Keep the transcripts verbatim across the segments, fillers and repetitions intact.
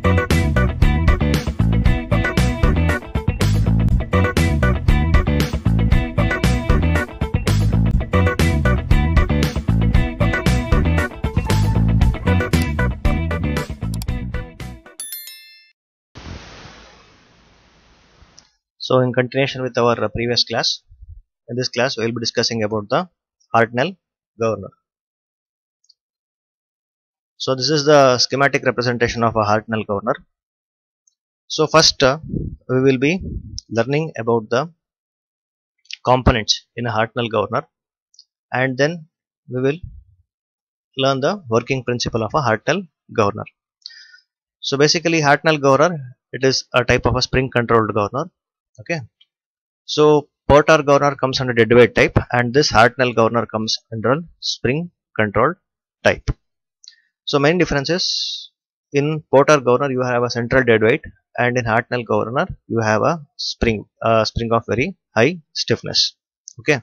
So in continuation with our previous class, in this class we will be discussing about the Hartnell governor. So this is the schematic representation of a Hartnell governor. So first uh, we will be learning about the components in a Hartnell governor, and then we will learn the working principle of a Hartnell governor. So basically Hartnell governor, it is a type of a spring controlled governor. Okay. So Porter governor comes under deadweight type, and this Hartnell governor comes under spring controlled type. So main differences: in Porter governor you have a central deadweight, and in Hartnell governor you have a spring uh, spring of very high stiffness. Okay.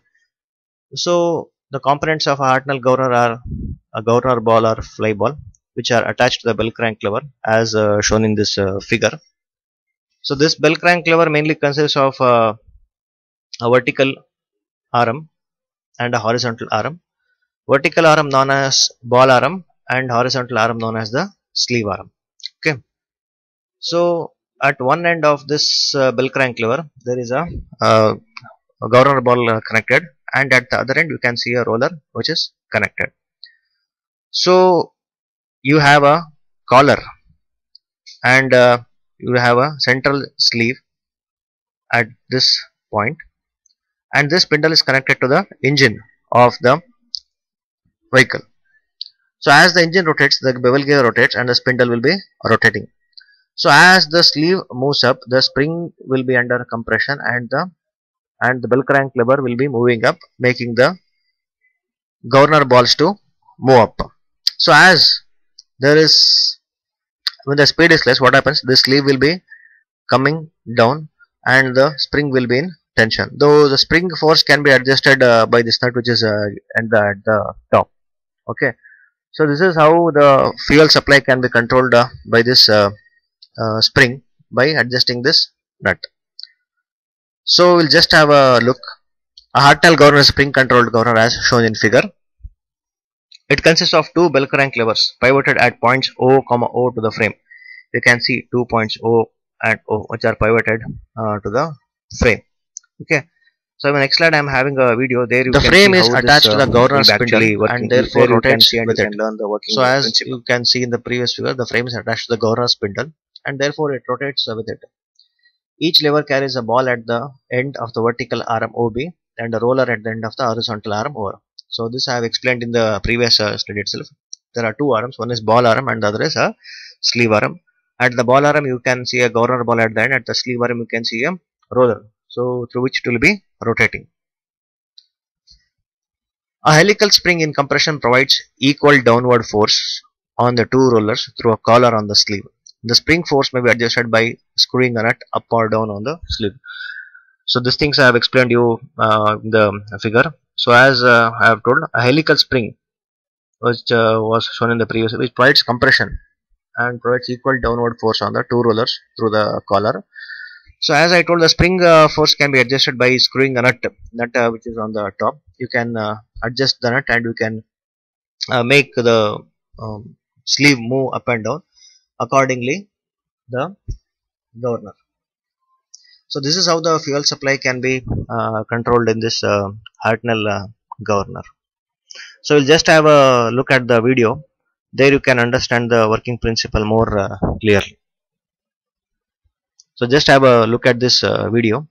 So the components of a Hartnell governor are a governor ball or fly ball, which are attached to the bell crank lever as uh, shown in this uh, figure. So this bell crank lever mainly consists of uh, a vertical arm and a horizontal arm. Vertical arm known as ball arm and horizontal arm known as the sleeve arm. Okay. So at one end of this uh, bell crank lever there is a, uh, a governor ball uh, connected, and at the other end you can see a roller which is connected. So you have a collar, and uh, you have a central sleeve at this point, and this spindle is connected to the engine of the vehicle. So as the engine rotates, the bevel gear rotates and the spindle will be rotating. So as the sleeve moves up, the spring will be under compression, and the and the bell crank lever will be moving up, making the governor balls to move up. So as there is, when the speed is less, what happens? The sleeve will be coming down and the spring will be in tension. Though the spring force can be adjusted uh, by this nut which is uh, at, the, at the top. Okay. So this is how the fuel supply can be controlled uh, by this uh, uh, spring by adjusting this nut. So we'll just have a look. A Hartnell governor is spring controlled governor as shown in figure. It consists of two bell crank levers pivoted at points O, O to the frame. You can see two points O and O which are pivoted uh, to the frame. Okay. So in the next slide I am having a video. There you the can frame see is how attached this, to uh, the governor spindle spindle and therefore there rotates you can see and with you it. can learn the working So as principle. you can see in the previous figure, the frame is attached to the governor spindle and therefore it rotates with it. Each lever carries a ball at the end of the vertical arm O B and a roller at the end of the horizontal arm O R. So this I have explained in the previous uh, slide itself. There are two arms, one is ball arm and the other is a sleeve arm. At the ball arm you can see a governor ball at the end, at the sleeve arm you can see a roller, so through which it will be rotating. A helical spring in compression provides equal downward force on the two rollers through a collar on the sleeve. The spring force may be adjusted by screwing a nut up or down on the sleeve. So these things I have explained you uh, in the figure. So as uh, I have told, a helical spring which uh, was shown in the previous, which provides compression and provides equal downward force on the two rollers through the collar. So as I told, the spring uh, force can be adjusted by screwing a nut, nut uh, which is on the top. You can uh, adjust the nut and you can uh, make the um, sleeve move up and down accordingly the governor. So this is how the fuel supply can be uh, controlled in this uh, Hartnell uh, governor. So we'll just have a look at the video. There you can understand the working principle more uh, clearly. So just have a look at this uh, video.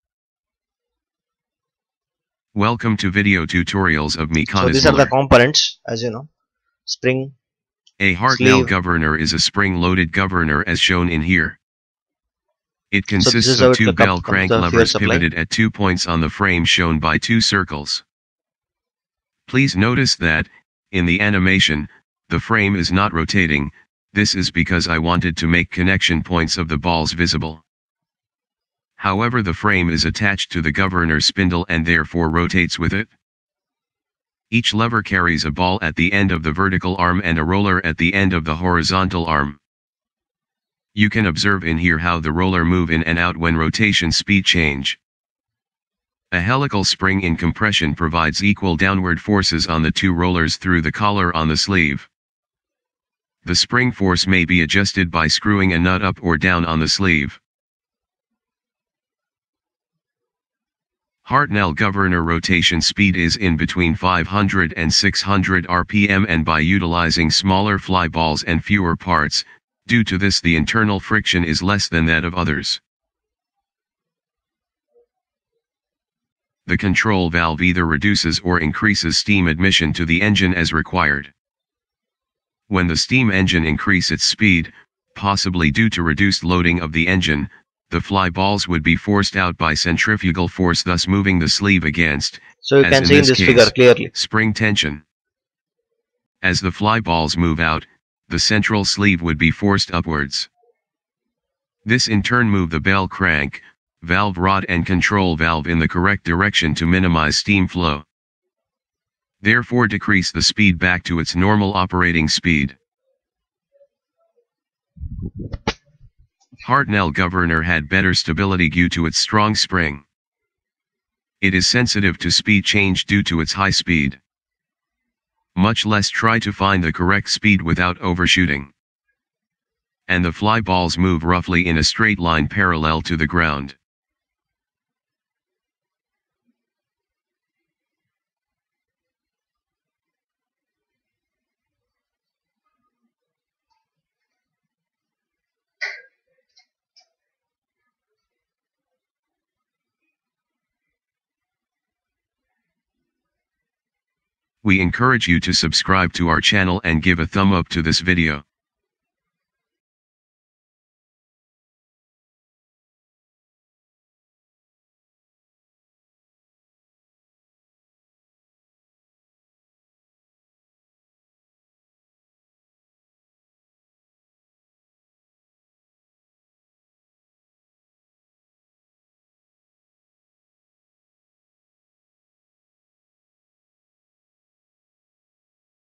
Welcome to video tutorials of Mechanism. So these are the components, as you know. Spring, A Hartnell sleeve. governor is a spring-loaded governor as shown in here. It consists is how of it two comes- bell comes crank the fuel levers supply. pivoted at two points on the frame shown by two circles. Please notice that, in the animation, the frame is not rotating. This is because I wanted to make connection points of the balls visible. However, the frame is attached to the governor spindle and therefore rotates with it. Each lever carries a ball at the end of the vertical arm and a roller at the end of the horizontal arm. You can observe in here how the roller move in and out when rotation speed change. A helical spring in compression provides equal downward forces on the two rollers through the collar on the sleeve. The spring force may be adjusted by screwing a nut up or down on the sleeve. Hartnell governor rotation speed is in between five hundred and six hundred R P M, and by utilizing smaller fly balls and fewer parts, due to this the internal friction is less than that of others. The control valve either reduces or increases steam admission to the engine as required. When the steam engine increases its speed, possibly due to reduced loading of the engine, the fly balls would be forced out by centrifugal force, thus moving the sleeve against, So you as can in see in this this case, figure clearly. spring tension. As the fly balls move out, the central sleeve would be forced upwards. This in turn move the bell crank, valve rod and control valve in the correct direction to minimize steam flow. Therefore decrease the speed back to its normal operating speed. Hartnell governor had better stability due to its strong spring. It is sensitive to speed change due to its high speed. Much less try to find the correct speed without overshooting. And the fly balls move roughly in a straight line parallel to the ground. We encourage you to subscribe to our channel and give a thumb up to this video.